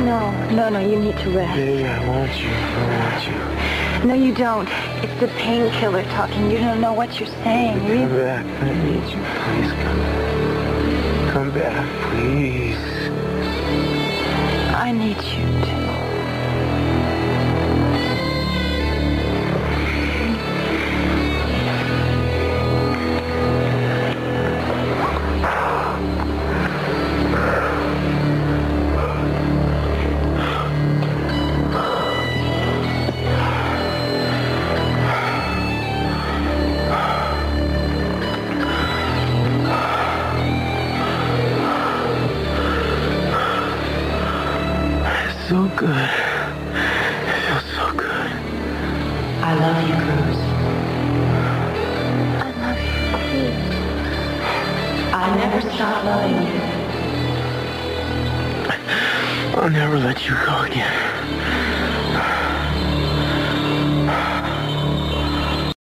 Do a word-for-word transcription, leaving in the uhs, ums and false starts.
No, no, no, you need to rest. Baby, I want you. I want you. No, you don't. It's the painkiller talking. You don't know what you're saying. Come Really? back. I need you. Please come back. Come back, please. I need you too. So good. It feels so good. I love you, Cruz. I love you, please. I never stop loving you. I'll never let you go again.